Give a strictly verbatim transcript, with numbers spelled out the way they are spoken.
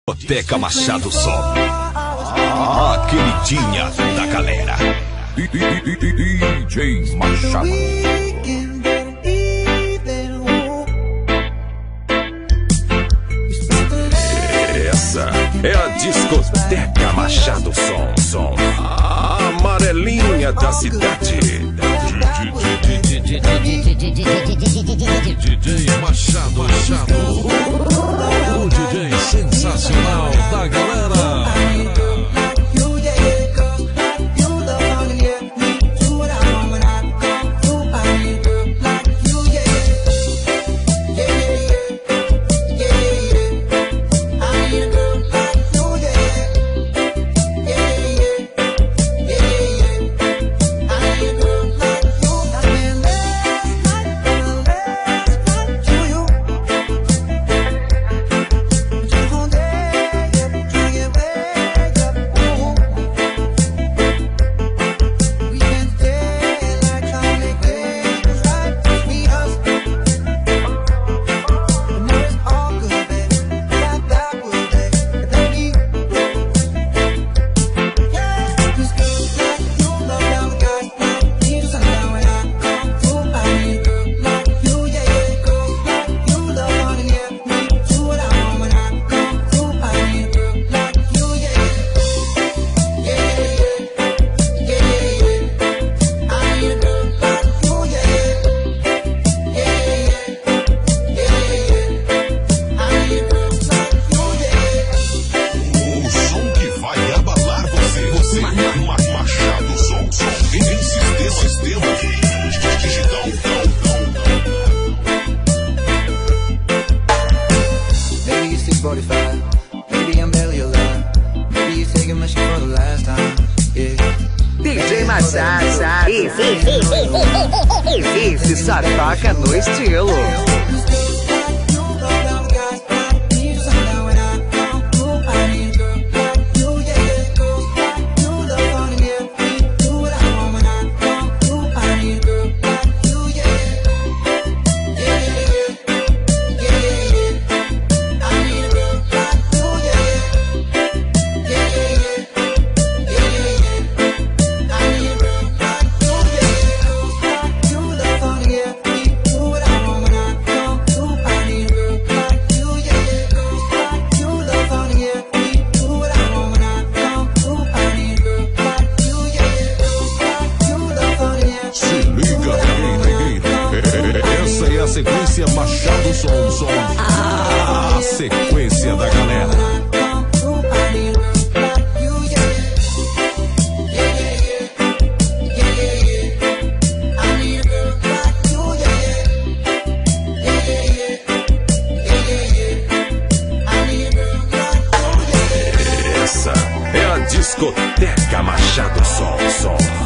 Discoteca Machado Som, a queridinha da galera. D J Machado. Essa é a Discoteca Machado Som, som, a amarelinha da cidade. D J Machado, Machado, o D J sensacional da galera. D J Machado, esse só toca no estilo. Sequência Machado Som, som, a sequência da galera. Essa é a Discoteca Machado Som, som.